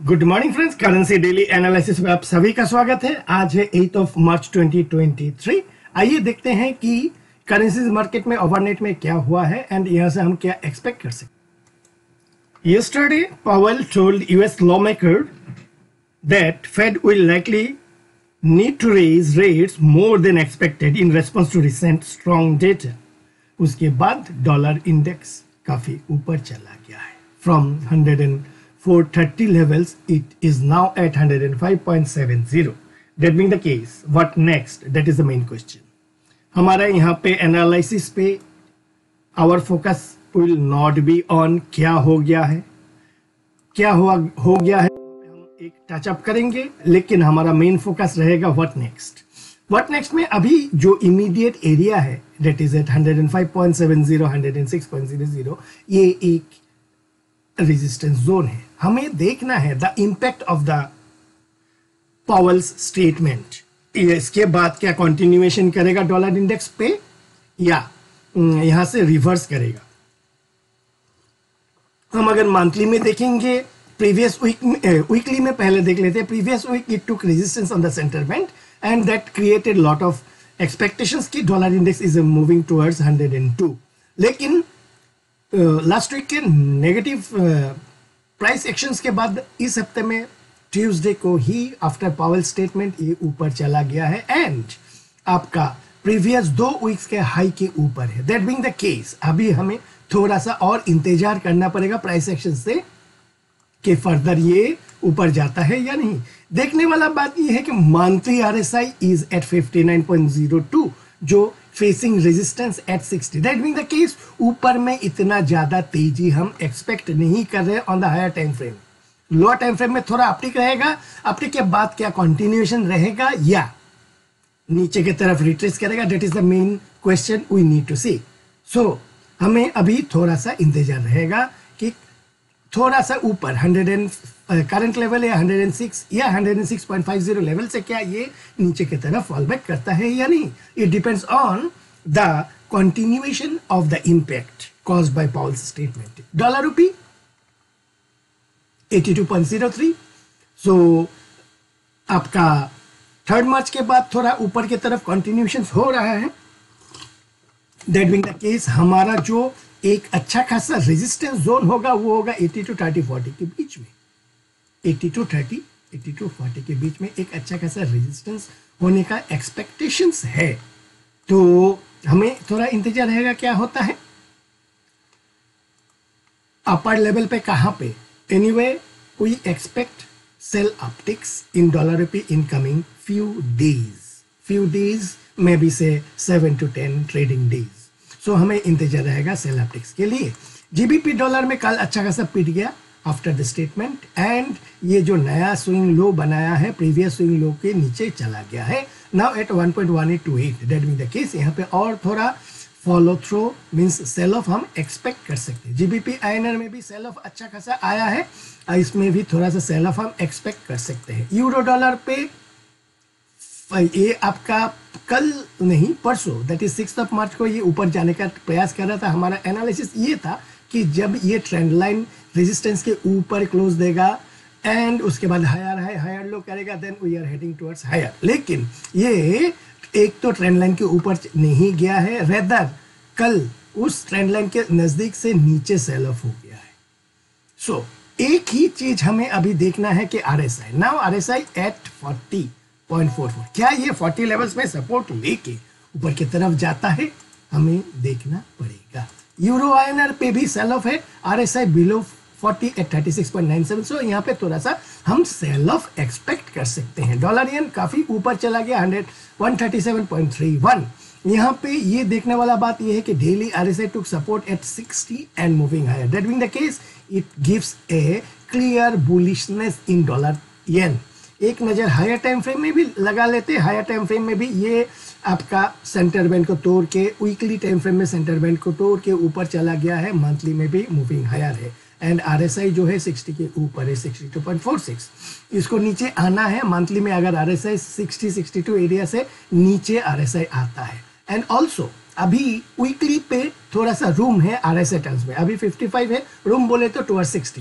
Good morning friends, currency daily analysis में आप सभी का स्वागत है। आज है 8 मार्च 2023। आइए देखते हैं कि करेंसीज मार्केट में ओवरनाइट में क्या हुआ है एंड यहां से हम क्या एक्सपेक्ट कर सकते हैं। Yesterday, Powell told US lawmaker that Fed will likely need to raise rates more than expected in response to recent strong data. उसके बाद डॉलर इंडेक्स काफी ऊपर चला गया है। From 430 levels, it is now at 105.70. That being the case, what next? That is the main question. हमारा यहाँ पे एनालिसिस पे our focus will not be on क्या हो गया है, क्या हो गया है, हम एक टच अप करेंगे, लेकिन हमारा मेन फोकस रहेगा व्हाट नेक्स्ट। व्हाट नेक्स्ट में अभी जो इमीडिएट एरिया है that is at 105.70, 106.00, ये एक रेजिस्टेंस जोन है। हमें देखना है the impact of the Powell's statement. इसके बाद क्या कंटिन्यूएशन करेगा डॉलर इंडेक्स पे या यहां से रिवर्स करेगा। हम अगर मंथली में देखेंगे, प्रीवियस वीकली में पहले देख लेते हैं। Previous week it took resistance on the centre bank and that created lot of expectations कि dollar index is moving towards 102, लेकिन लास्ट वीक के नेगेटिव प्राइस एक्शंस के बाद इस हफ्ते में ट्यूसडे को ही आफ्टर पावेल स्टेटमेंट ये ऊपर चला गया है एंड आपका प्रीवियस 2 वीक्स के हाई के ऊपर है। दैट बीइंग द केस, अभी हमें थोड़ा सा और इंतजार करना पड़ेगा प्राइस एक्शन से कि फर्दर ये ऊपर जाता है या नहीं। देखने वाला बात ये है कि मंथली आरएसआई इज एट 59.02 जो facing resistance at 60। That being the case, ऊपर में इतना ज्यादा तेजी हम एक्सपेक्ट नहीं कर रहे on the higher time frame. Lower time frame में थोड़ा अपटिक रहेगा, अपटिक के बाद क्या कंटिन्यूएशन रहेगा या नीचे की तरफ रिट्रेस करेगा, that is the main question we need to see. So हमें अभी थोड़ा सा इंतजार रहेगा कि थोड़ा सा ऊपर 100 करंट लेवल या 106 या 106.50 लेवल से क्या ये नीचे की तरफ फॉल बैक करता है या नहीं। It depends on the continuation of the impact caused by Powell's statement. Dollar rupee 82.03। सो आपका 3 मार्च के बाद थोड़ा ऊपर की तरफ कंटिन्यूएशन हो रहा है। दैट बीइंग द केस, हमारा जो एक अच्छा खासा रेजिस्टेंस जोन होगा वो होगा 80 to 30-40 के बीच में। 80 to 30, 80 to 40 के बीच में एक अच्छा खासा रेजिस्टेंस होने का एक्सपेक्टेशंस है, तो हमें थोड़ा इंतजार रहेगा क्या होता है अपर लेवल पे, कहां पे। Anyway, we expect sell upticks in dollar rupee in coming few days, may be say 7 to 10 trading days. सो हमें इंतजार रहेगा सेल अपटिक्स के लिए। जीबीपी डॉलर में कल अच्छा खासा पिट गया आफ्टर द स्टेटमेंट एंड ये जो नया स्विंग लो बनाया है प्रीवियस स्विंग लो के नीचे चला गया है, now at 1.1828। That mean the case, यहाँ पे और थोड़ा follow through means sell off हम एक्सपेक्ट कर सकते हैं। जीबीपी आईएनआर में भी सेल ऑफ अच्छा खासा आया है, इसमें भी थोड़ा सा सेल ऑफ हम एक्सपेक्ट कर सकते हैं। यूरो डॉलर पे ये आपका कल नहीं परसों, दैट इज 6 मार्च को ये ऊपर जाने का प्रयास कर रहा था। हमारा एनालिसिस ये था कि जब ये ट्रेंड लाइन रेजिस्टेंस के ऊपर क्लोज देगा एंड उसके बाद हायर लो करेगा, then we are heading towards higher. लेकिन ये एक तो ट्रेंड लाइन के ऊपर नहीं गया है, रेदर कल उस ट्रेंड लाइन के नजदीक से नीचे सेल ऑफ हो गया है। सो एक ही चीज हमें अभी देखना है कि आरएसआई, नाउ आरएसआई एट 40.44, क्या ये 40 लेवल्स में सपोर्ट लेके ऊपर की तरफ जाता है, हमें देखना पड़ेगा। यूरो आईएनआर पे भी सेल ऑफ है, आरएसआई बिलो 40 एट 36.97। सो यहाँ पे थोड़ा सा हम सेल ऑफ एक्सपेक्ट कर सकते हैं। डॉलर येन काफी ऊपर चला गया 137.31। यहाँ पे ये देखने वाला बात ये है कि daily RSI took support at 60 and moving higher. That being the case, it gives a clear bullishness in dollar yen. एक नजर हायर टाइम फ्रेम में भी लगा लेते हैं। हायर टाइम फ्रेम में भी ये आपका सेंटर बैंड को तोड़ के, वीकली टाइम फ्रेम में सेंटर बैंड को तोड़ के ऊपर चला गया है, मंथली में भी मूविंग हायर है एंड आरएसआई जो है 60 के ऊपर है, 62.46। इसको नीचे आना है मंथली में। अगर आरएसआई 60-62 एरिया से नीचे आरएसआई आता है एंड ऑल्सो अभी वीकली पे थोड़ा सा रूम है आरएसआई टर्म्स में, अभी 55 है, रूम बोले तो टुवर्ड्स 60।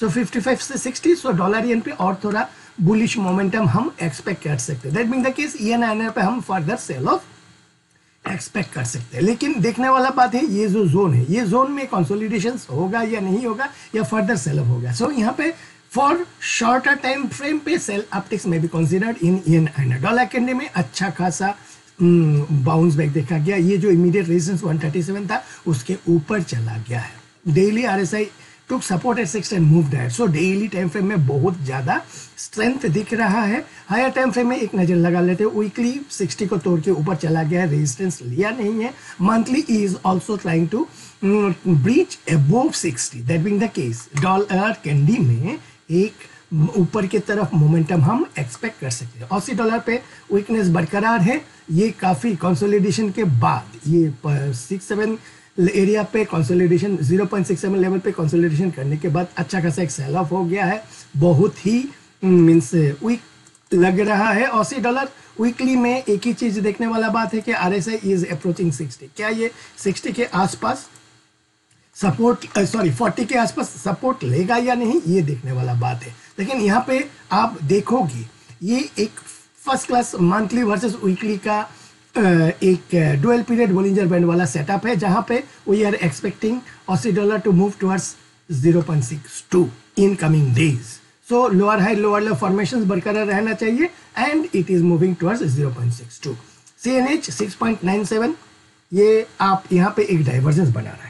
सो 55 से 60, सो डॉलर येन पे और थोड़ा बुलिश मोमेंटम हम एक्सपेक्ट कर सकते हैं। That mean the case yen INR पे हम फर्दर सेल ऑफ एक्सपेक्ट कर सकते हैं। लेकिन देखने वाला बात है ये जो जोन है, ये जोन में कंसोलिडेशन होगा या नहीं होगा, या फर्दर सेल ऑफ होगा। सो यहाँ पे फॉर शॉर्टर टाइम फ्रेम पे सेल अपटिक्स में भी considered in yen INR. Dollar candy में अच्छा खासा बाउंस बैक देखा गया। ये जो इमीडिएट रेजिस्टेंस 137 था उसके ऊपर चला गया है। Daily RSI took support at 6 and moved ahead. So daily time frame में बहुत ज्यादा स्ट्रेंथ दिख रहा है। हायर टाइम फ्रेम में एक नजर लगा लेते हैं। वीकली 60 को तोड़ के ऊपर चला गया है, रेजिस्टेंस लिया नहीं है। Monthly is also trying to breach above 60। That being the case dollar candy में एक ऊपर की तरफ मोमेंटम हम एक्सपेक्ट कर सकते हैं। ऑसी डॉलर पे वीकनेस बरकरार है। ये काफी कंसोलिडेशन के बाद ये 67 एरिया पे कंसोलिडेशन 0.67 लेवल पे कंसोलिडेशन करने के बाद अच्छा खासा एक सेल ऑफ हो गया है। बहुत ही मीन्स वीक लग रहा है ऑसी डॉलर। वीकली में एक ही चीज देखने वाला बात है कि आरएसआई इज अप्रोचिंग 60। क्या ये 60 के आसपास सपोर्ट 40 के आसपास सपोर्ट लेगा या नहीं, ये देखने वाला बात है। लेकिन यहाँ पे आप देखोगे ये एक first class monthly versus weekly का एक डुअल पीरियड बोलिंजर बैंड वाला सेटअप है, जहां पे we are expecting Aussie dollar to move towards 0.62 in coming days. So lower high lower low formations बरकरार रहना चाहिए and it is moving towards 0.62। CNH 6.97, ये आप यहाँ पे एक डाइवर्जेंस बना रहा है।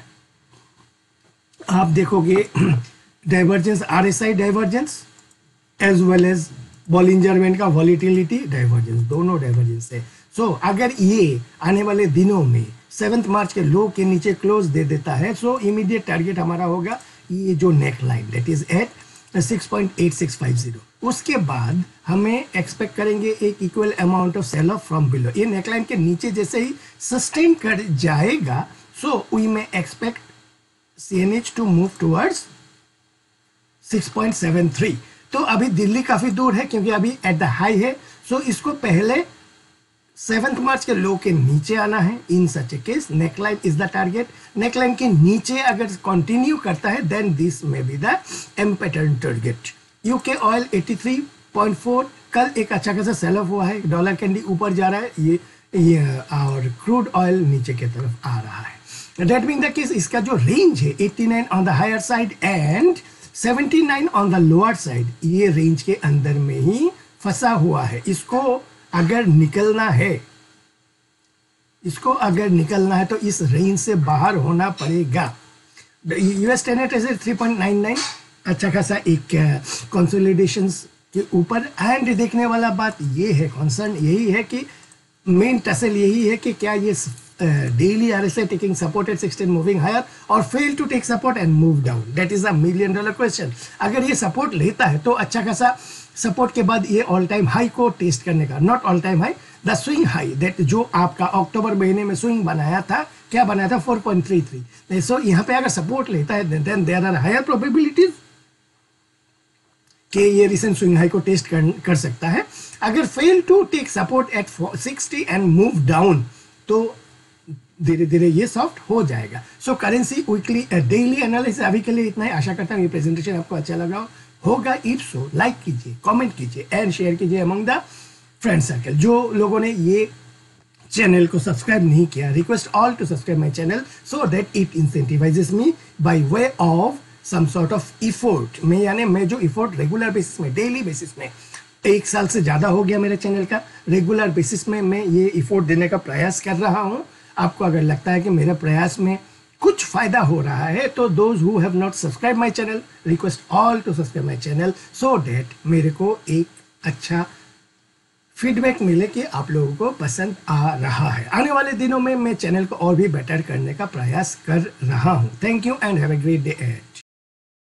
आप देखोगे divergence RSI divergence as well as Bollinger band का वॉलिटिलिटी डाइवर्जेंस, दोनों डाइवर्जेंस है। सो अगर ये आने वाले दिनों में 7 मार्च के लो के नीचे क्लोज दे देता है, सो इमीडिएट टारगेट हमारा होगा ये जो neck line that is at 6.8650। उसके बाद हमें एक्सपेक्ट करेंगे एक equal amount of sell off from below. ये नेकलाइन के नीचे जैसे ही सस्टेन कर जाएगा, so we may expect CNH to move towards 6.73। तो अभी दिल्ली काफी दूर है क्योंकि अभी एट द हाई है। सो इसको पहले 7 मार्च के लो के नीचे आना है। In such a case neckline is the target. Neckline के नीचे अगर कंटिन्यू करता है then this may be the M pattern target. UK oil 83.4, कल एक अच्छा खासा सेल ऑफ हुआ है। डॉलर कैंडी ऊपर जा रहा है ये और क्रूड ऑयल नीचे की तरफ आ रहा है। दैट मीन द केस इसका जो रेंज है 89 on the higher side and 79 on the lower side, ये रेंज के अंदर में ही फंसा हुआ है। इसको अगर निकलना है तो इस रेंज से बाहर होना पड़ेगा। यूएस 10 3.99 अच्छा खासा एक कंसोलिडेशन के ऊपर। एंड देखने वाला बात ये है, कंसर्न यही है कि मेन टसल यही है कि क्या ये daily RSI taking support at 16 moving higher और fail to take support and move down. That is $1 million question. अगर ये सपोर्ट लेता है तो अच्छा खासा सपोर्ट के बाद ये ऑल टाइम हाई को टेस्ट करने का, not all time high, the swing high that जो आपका अक्टूबर महीने में स्विंग बनाया था, क्या बनाया था 4.33। सो यहाँ पे अगर सपोर्ट लेता है then there are higher probabilities कि ये रिसेंट स्विंग हाई को टेस्ट कर सकता है। अगर fail to take support at 60 and move down तो धीरे धीरे ये सॉफ्ट हो जाएगा। So currency weekly daily analysis अभी के लिए इतना ही। आशा करता हूँ ये प्रेजेंटेशन आपको अच्छा लगा होगा। इफ सो लाइक कीजिए, कमेंट कीजिए एंड शेयर कीजिए अमंग द फ्रेंड सर्कल। जो लोगों ने ये चैनल को सब्सक्राइब नहीं किया, request all to subscribe my channel so that it incentivises me by way of some sort of effort. मैं जो इफोर्ट रेगुलर बेसिस में, डेली बेसिस में, 1 साल से ज्यादा हो गया मेरे चैनल का, रेगुलर बेसिस में मैं ये इफोर्ट देने का प्रयास कर रहा हूँ। आपको अगर लगता है कि मेरे प्रयास में कुछ फायदा हो रहा है तो those who have not subscribe my channel, request all to subscribe my channel so that मेरे को एक अच्छा फीडबैक मिले कि आप लोगों को पसंद आ रहा है। आने वाले दिनों में मैं चैनल को और भी बेटर करने का प्रयास कर रहा हूँ। Thank you and have a great day ahead.